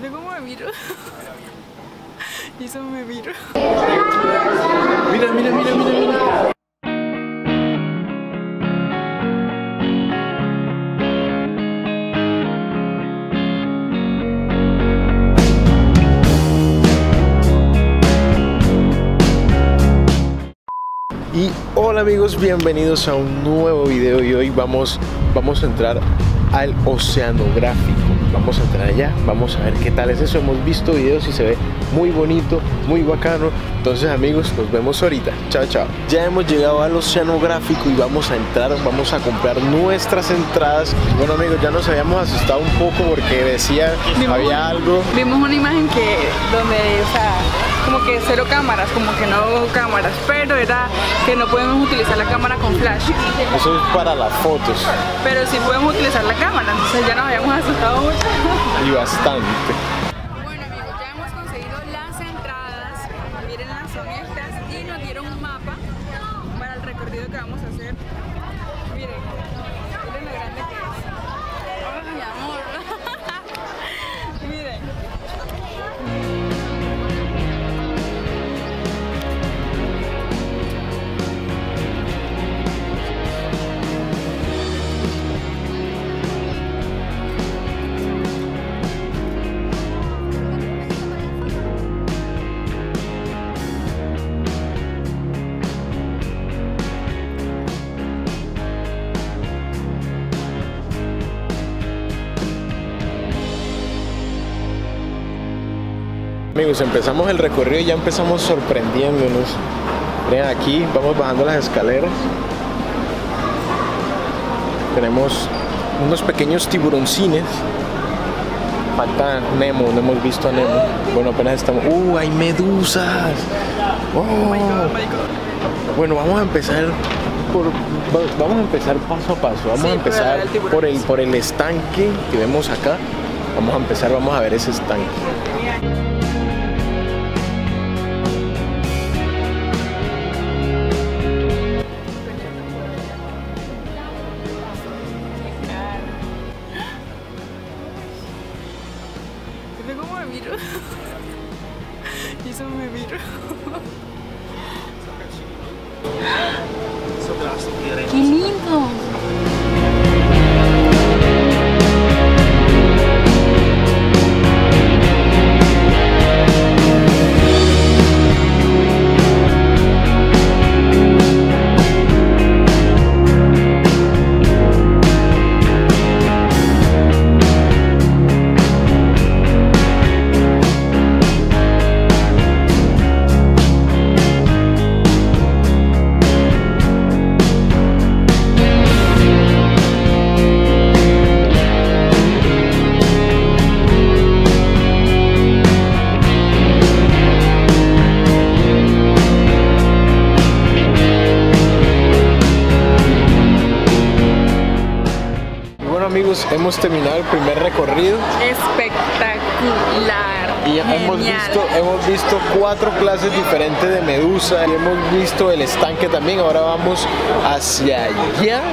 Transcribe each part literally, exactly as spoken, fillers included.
¿Viste cómo me miro? Y eso me miro. Mira, mira, mira, mira, mira. Y hola amigos, bienvenidos a un nuevo video y hoy vamos, vamos a entrar al oceanográfico. Vamos a entrar allá, vamos a ver qué tal es eso. Hemos visto videos y se ve muy bonito, muy bacano. Entonces amigos, nos vemos ahorita. Chao, chao. Ya hemos llegado al oceanográfico y vamos a entrar, vamos a comprar nuestras entradas. Bueno amigos, ya nos habíamos asustado un poco porque decía, Vimos había un- algo. Vimos una imagen que, donde, o sea, como que cero cámaras, como que no cámaras, pero era que no podemos utilizar la cámara con flash. Eso es para las fotos. Pero sí podemos utilizar la cámara, entonces ya nos habíamos asustado mucho. Y bastante. Bueno amigos, ya hemos conseguido las entradas, miren las son estas y nos dieron un mapa para el recorrido que vamos a hacer. Miren, miren lo grande que es. ¡Ay, mi amor! Miren. Amigos, empezamos el recorrido y ya empezamos sorprendiéndonos. Miren, aquí vamos bajando las escaleras. Tenemos unos pequeños tiburoncines. Falta Nemo, no hemos visto a Nemo. Bueno, apenas estamos... ¡Uh, hay medusas! ¡Oh! Bueno, vamos a empezar por... Vamos a empezar paso a paso. Vamos Sí, a empezar por el tiburón. por el, por el estanque que vemos acá. Vamos a empezar, vamos a ver ese estanque. ¿Viste cómo me miro? Y eso me miro. ¡Qué lindo! Amigos, hemos terminado el primer recorrido Espectacular. y hemos Genial. visto, hemos visto cuatro clases diferentes de medusa y hemos visto el estanque también. Ahora vamos hacia allá.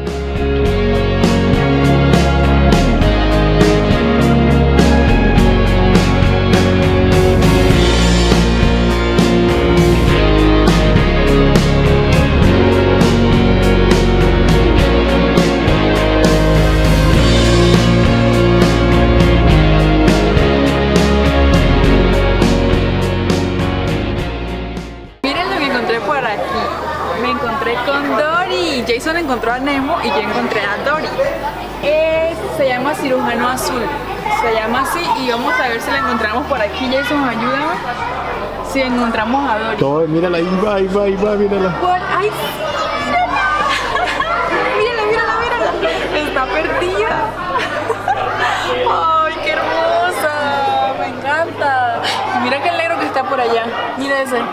Con Dory. Jason encontró a Nemo y yo encontré a Dory. Eh, se llama cirujano azul. Se llama así y vamos a ver si la encontramos por aquí. Jason, ayúdame. Si encontramos a Dory. Todo, mírala, ahí va, ahí va, ahí va, mírala. Por... ¡Ay, sí! ¡Mírala! ¡Mírala, mírala, mírala! Está perdida. ¡Ay, qué hermosa! Me encanta. Y mira qué negro que está por allá. Mira ese.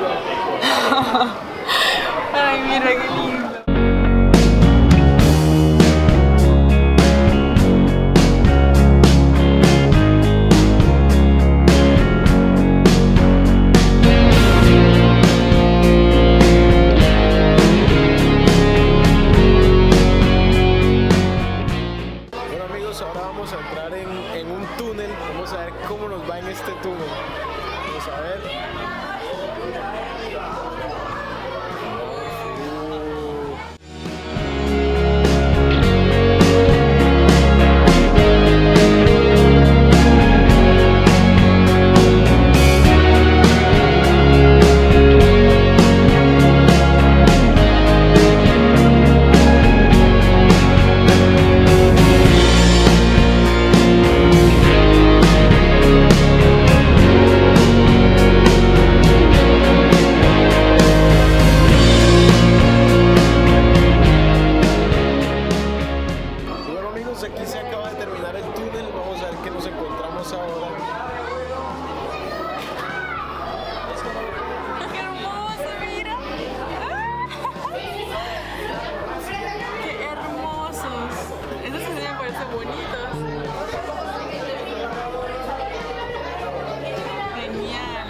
Ay, mira qué lindo. amigos, ahora vamos a entrar en, en un túnel. Vamos a ver cómo nos va en este túnel. Vamos a ver. Aquí se acaba de terminar el túnel, vamos a ver qué nos encontramos ahora. ¡Qué hermoso, mira! ¡Qué hermosos! Estos sí me parecen bonitos. Genial.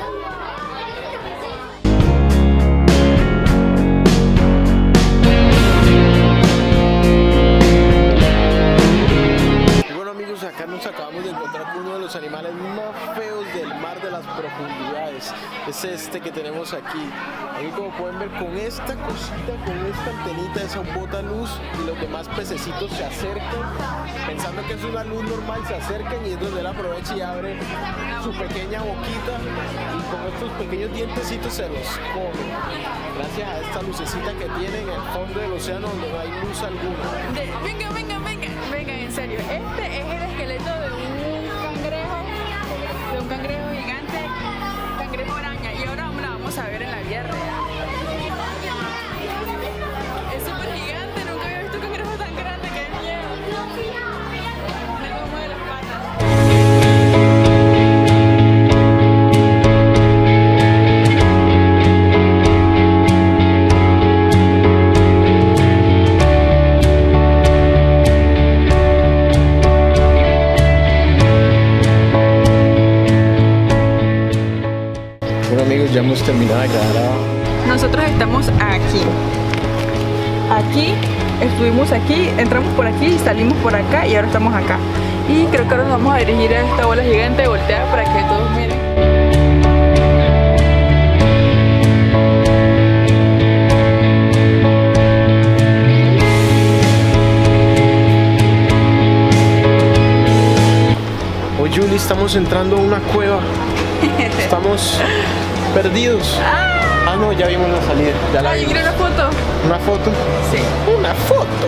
Acá nos acabamos de encontrar con uno de los animales más feos del mar de las profundidades. Es este que tenemos aquí. Aquí, como pueden ver, con esta cosita, con esta antenita, eso bota luz y los demás pececitos se acercan pensando que es una luz normal, se acercan y es donde él aprovecha y abre su pequeña boquita y con estos pequeños dientecitos se los come. Gracias a esta lucecita que tiene en el fondo del océano donde no hay luz alguna. De, venga, venga, venga, venga, en serio. Este es el esqueleto de un cangrejo, de un cangrejo gigante, cangrejo araña. Y ahora la vamos a ver en la vida real. Es súper gigante, nunca había visto un cangrejo tan grande, que miedo. Me como de las patas. Amigos, ya hemos terminado de grabar. Nosotros estamos aquí. Aquí, estuvimos aquí, entramos por aquí, salimos por acá y ahora estamos acá. Y creo que ahora nos vamos a dirigir a esta bola gigante volteada para que todos miren. Hoy, Julie, estamos entrando a una cueva. Estamos perdidos. Ah, ah, no, ya vimos la salida. Ya la Ay, vimos. ¿Quiere una foto? ¿Una foto? Sí. Una foto.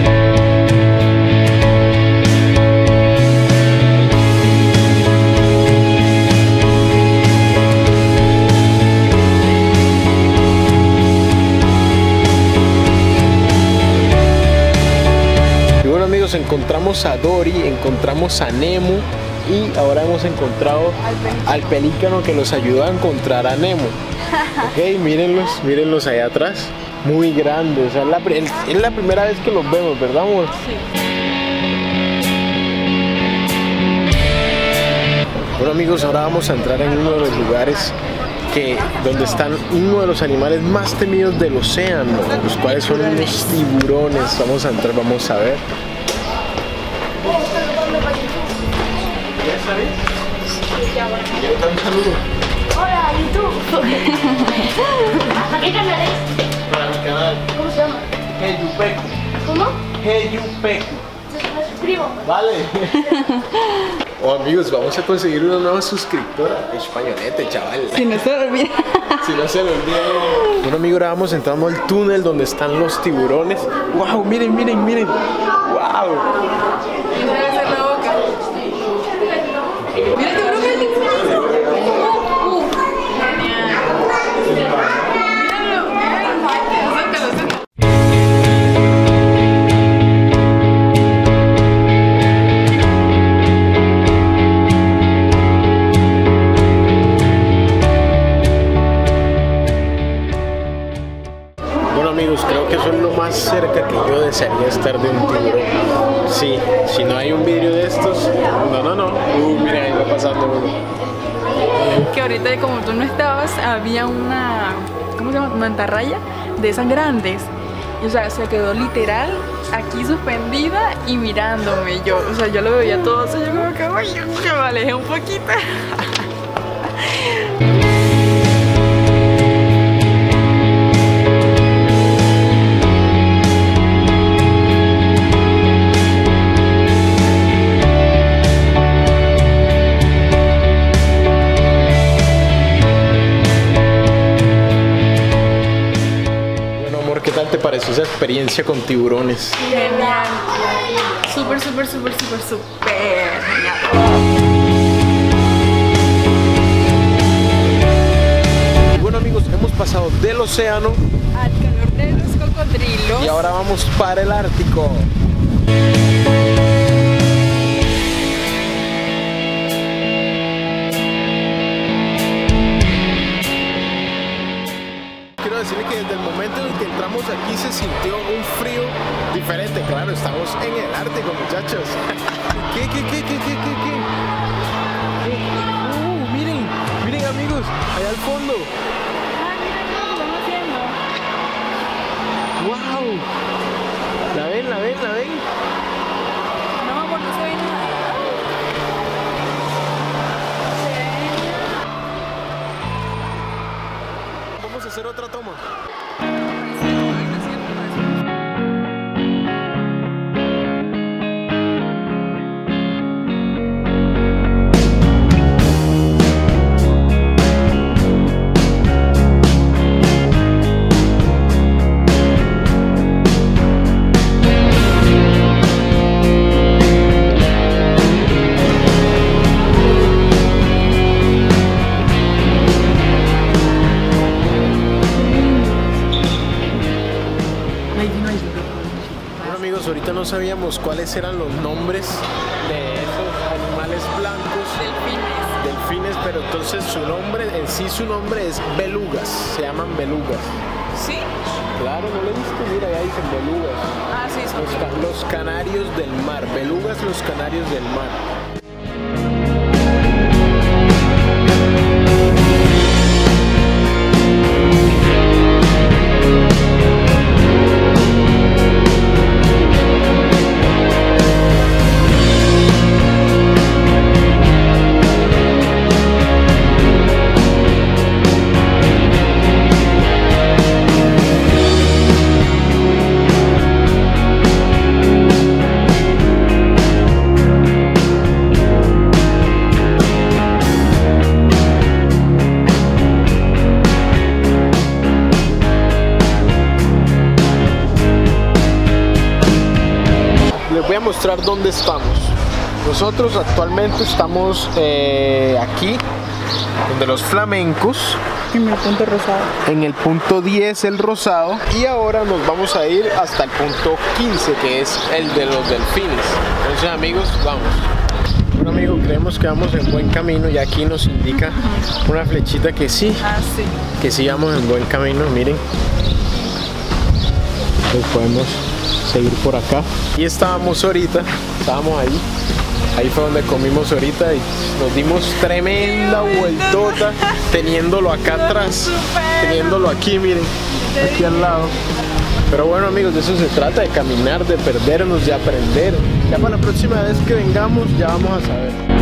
Y bueno, amigos, encontramos a Dory, encontramos a Nemo. Y ahora hemos encontrado al pelícano que nos ayudó a encontrar a Nemo. Ok, mírenlos, mírenlos allá atrás. Muy grandes. Es la, es la primera vez que los vemos, ¿verdad, amor? Sí. Bueno, amigos, ahora vamos a entrar en uno de los lugares que, donde están uno de los animales más temidos del océano, los cuales son unos tiburones. Vamos a entrar, vamos a ver. ¿Ya sabes? Quiero dar un saludo. Hola, YouTube. ¿Para qué canal es? Para mi canal. ¿Cómo se llama? Heyupeku. ¿Cómo? Heyupeku. Me suscribo. Vale. Oh, amigos, vamos a conseguir una nueva suscriptora. Españolete, chaval. Si no se lo olvida. Si no se lo olvida. Bueno, amigos, ahora vamos entrando al túnel donde están los tiburones. Wow, miren, miren, miren. Wow. Mira, tiburón, mira, tiburón. Uh, genial. Míralo, míralo. Sácalo, sácalo. Bueno, amigos, creo que eso es lo más cerca que yo desearía estar de un tiburón. Sí, si no hay un vidrio de estos, no, no, no. Uh, mira, ahí va pasando uno. Que ahorita, como tú no estabas, había una, ¿cómo se llama? Mantarraya de esas grandes. Y, o sea, se quedó literal aquí suspendida y mirándome. Yo, o sea, yo lo veía todo, o sea, yo como que, ay, que me alejé un poquito. ¿Qué tal te pareció esa experiencia con tiburones? Genial. Súper, súper, súper, súper, súper genial. Bueno amigos, hemos pasado del océano al calor de los cocodrilos y ahora vamos para el Ártico. Quiero decirle que desde el momento en el que entramos aquí se sintió un frío diferente. Claro, estamos en el Ártico, muchachos. ¿Qué, qué, qué, qué, qué, qué, qué? Uh, miren, miren amigos, allá al fondo. ¡Wow! ¿La ven, la ven, la ven? No, amor, no se ve nada. Vamos a hacer otra toma. Ahorita no sabíamos cuáles eran los nombres de esos animales blancos, Delfines. delfines, pero entonces su nombre, en sí su nombre es belugas, se llaman belugas. ¿Sí? Claro, ¿no lo viste? Mira, ya dicen belugas. Ah, sí, son Los, ca- los canarios del mar, belugas los canarios del mar. Les voy a mostrar dónde estamos. Nosotros actualmente estamos eh, aquí, donde los flamencos, en el punto rosado. en el punto diez, el rosado, y ahora nos vamos a ir hasta el punto quince, que es el de los delfines. Entonces amigos, vamos. Bueno amigo, creemos que vamos en buen camino y aquí nos indica una flechita que sí, Ah, sí. que sí vamos en buen camino, miren. Entonces podemos seguir por acá. Y estábamos ahorita, estábamos ahí, ahí fue donde comimos ahorita y nos dimos tremenda vueltota teniéndolo acá atrás, teniéndolo aquí, miren, aquí al lado. Pero bueno amigos, de eso se trata, de caminar, de perdernos, de aprender. Ya para la próxima vez que vengamos ya vamos a saber.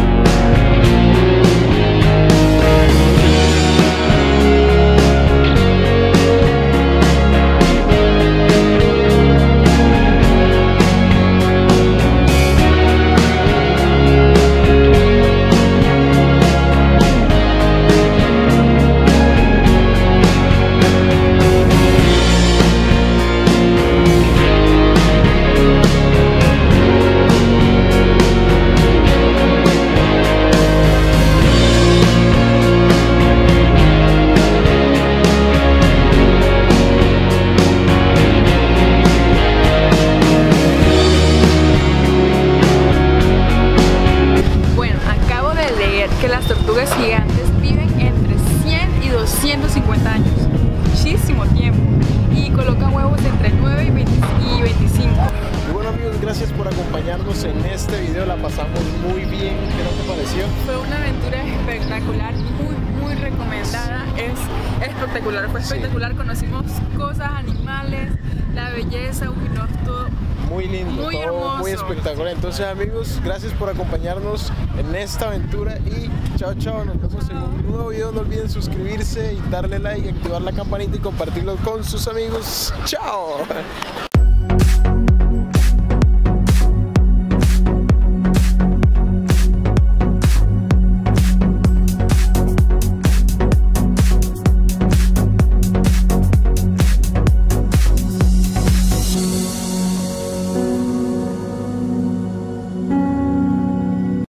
Que las tortugas gigantes viven entre cien y doscientos cincuenta años, muchísimo tiempo, y colocan huevos entre nueve y veinticinco. Y bueno amigos, gracias por acompañarnos en este video, la pasamos muy bien. ¿Qué te pareció? Fue una aventura espectacular, muy, muy muy recomendada, es espectacular, fue Sí. espectacular, conocimos cosas, animales, la belleza, uy, no, todo Muy lindo, muy todo hermoso. muy espectacular. Entonces, amigos, gracias por acompañarnos en esta aventura y chao, chao. Nos vemos en un nuevo video. No olviden suscribirse y darle like, activar la campanita y compartirlo con sus amigos. Chao.